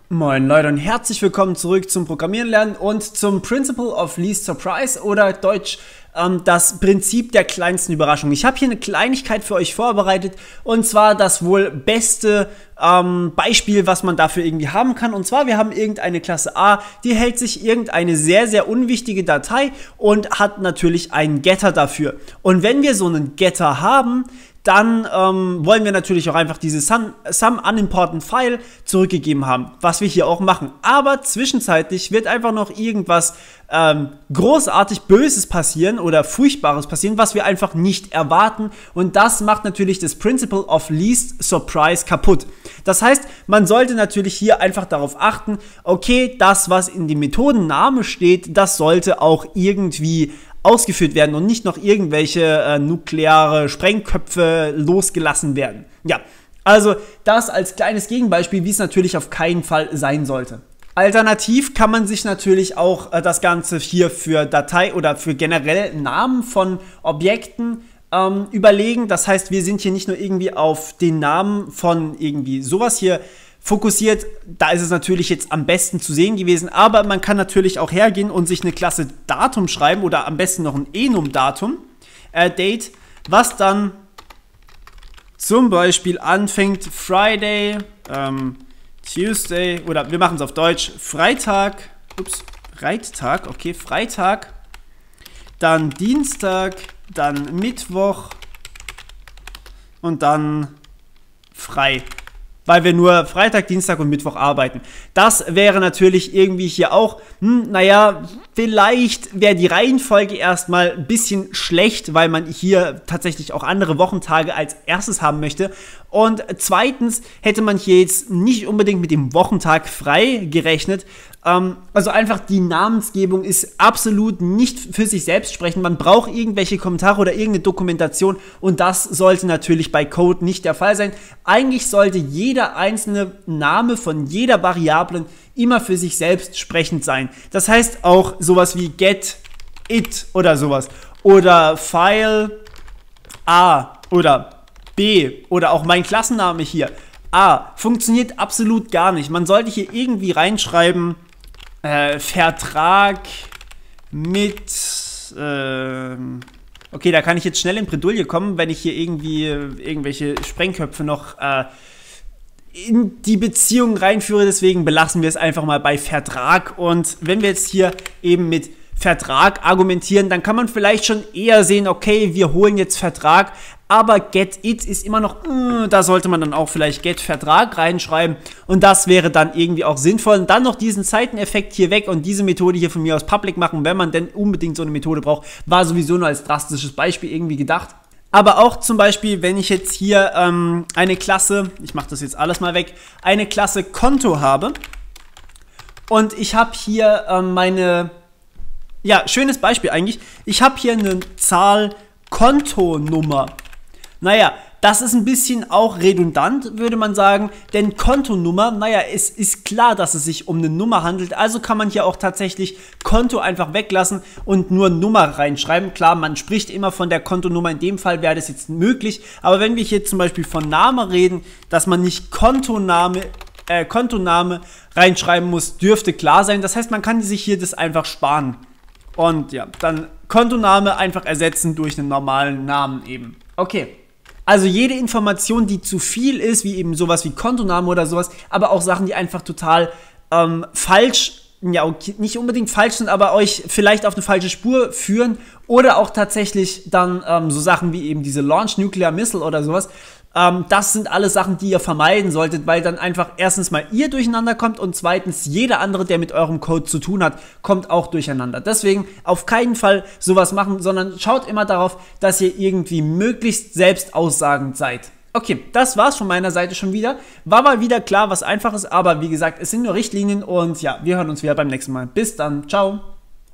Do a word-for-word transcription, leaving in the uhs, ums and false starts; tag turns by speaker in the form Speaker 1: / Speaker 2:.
Speaker 1: Moin Leute und herzlich willkommen zurück zum Programmieren lernen und zum Principle of Least Surprise oder Deutsch ähm, das Prinzip der kleinsten Überraschung. Ich habe hier eine Kleinigkeit für euch vorbereitet und zwar das wohl beste ähm, Beispiel, was man dafür irgendwie haben kann. Und zwar, wir haben irgendeine Klasse A, die hält sich irgendeine sehr, sehr unwichtige Datei und hat natürlich einen Getter dafür. Und wenn wir so einen Getter haben, dann ähm, wollen wir natürlich auch einfach diese Some, some Unimportant File zurückgegeben haben, was wir hier auch machen. Aber zwischenzeitlich wird einfach noch irgendwas ähm, großartig Böses passieren oder Furchtbares passieren, was wir einfach nicht erwarten. Und das macht natürlich das Principle of Least Surprise kaputt. Das heißt, man sollte natürlich hier einfach darauf achten, okay, das, was in dem Methodenname steht, das sollte auch irgendwie ausgeführt werden und nicht noch irgendwelche äh, nukleare Sprengköpfe losgelassen werden. Ja, also das als kleines Gegenbeispiel, wie es natürlich auf keinen Fall sein sollte. Alternativ kann man sich natürlich auch äh, das Ganze hier für Datei oder für generell Namen von Objekten ähm, überlegen. Das heißt, wir sind hier nicht nur irgendwie auf den Namen von irgendwie sowas hier fokussiert, da ist es natürlich jetzt am besten zu sehen gewesen, aber man kann natürlich auch hergehen und sich eine Klasse Datum schreiben oder am besten noch ein Enum-Datum, äh, Date, was dann zum Beispiel anfängt Friday, ähm, Tuesday, oder wir machen es auf Deutsch, Freitag, ups, Freitag, okay, Freitag, dann Dienstag, dann Mittwoch und dann frei. Weil wir nur Freitag, Dienstag und Mittwoch arbeiten. Das wäre natürlich irgendwie hier auch, hm, naja, vielleicht wäre die Reihenfolge erstmal ein bisschen schlecht, weil man hier tatsächlich auch andere Wochentage als erstes haben möchte. Und zweitens hätte man hier jetzt nicht unbedingt mit dem Wochentag frei gerechnet. Ähm, also einfach die Namensgebung ist absolut nicht für sich selbst sprechend. Man braucht irgendwelche Kommentare oder irgendeine Dokumentation und das sollte natürlich bei Code nicht der Fall sein. Eigentlich sollte jeder einzelne Name von jeder Variablen immer für sich selbst sprechend sein. Das heißt auch sowas wie get it oder sowas oder File A oder B oder auch mein Klassenname hier A funktioniert absolut gar nicht. Man sollte hier irgendwie reinschreiben äh, Vertrag mit äh, okay, da kann ich jetzt schnell in Bredouille kommen, wenn ich hier irgendwie äh, irgendwelche Sprengköpfe noch äh, in die Beziehung reinführe, deswegen belassen wir es einfach mal bei Vertrag. Und wenn wir jetzt hier eben mit Vertrag argumentieren, dann kann man vielleicht schon eher sehen, okay, wir holen jetzt Vertrag, aber get it ist immer noch, äh, da sollte man dann auch vielleicht get Vertrag reinschreiben und das wäre dann irgendwie auch sinnvoll. Und dann noch diesen Seiteneffekt hier weg und diese Methode hier von mir aus public machen, wenn man denn unbedingt so eine Methode braucht, war sowieso nur als drastisches Beispiel irgendwie gedacht. Aber auch zum Beispiel, wenn ich jetzt hier ähm, eine Klasse, ich mache das jetzt alles mal weg, eine Klasse Konto habe und ich habe hier ähm, meine, ja, schönes Beispiel eigentlich, ich habe hier eine Zahl Kontonummer. Naja, das ist ein bisschen auch redundant, würde man sagen, denn Kontonummer, naja, es ist klar, dass es sich um eine Nummer handelt, also kann man hier auch tatsächlich Konto einfach weglassen und nur Nummer reinschreiben. Klar, man spricht immer von der Kontonummer, in dem Fall wäre das jetzt möglich, aber wenn wir hier zum Beispiel von Name reden, dass man nicht Kontoname, äh, Kontoname reinschreiben muss, dürfte klar sein. Das heißt, man kann sich hier das einfach sparen und ja, dann Kontoname einfach ersetzen durch einen normalen Namen eben. Okay. Also jede Information, die zu viel ist, wie eben sowas wie Kontoname oder sowas, aber auch Sachen, die einfach total ähm, falsch, ja okay, nicht unbedingt falsch sind, aber euch vielleicht auf eine falsche Spur führen oder auch tatsächlich dann ähm, so Sachen wie eben diese Launch Nuclear Missile oder sowas, ähm, das sind alles Sachen, die ihr vermeiden solltet, weil dann einfach erstens mal ihr durcheinander kommt und zweitens jeder andere, der mit eurem Code zu tun hat, kommt auch durcheinander. Deswegen auf keinen Fall sowas machen, sondern schaut immer darauf, dass ihr irgendwie möglichst selbst aussagend seid. Okay, das war's von meiner Seite schon wieder. War mal wieder klar, was einfach ist, aber wie gesagt, es sind nur Richtlinien und ja, wir hören uns wieder beim nächsten Mal. Bis dann, ciao!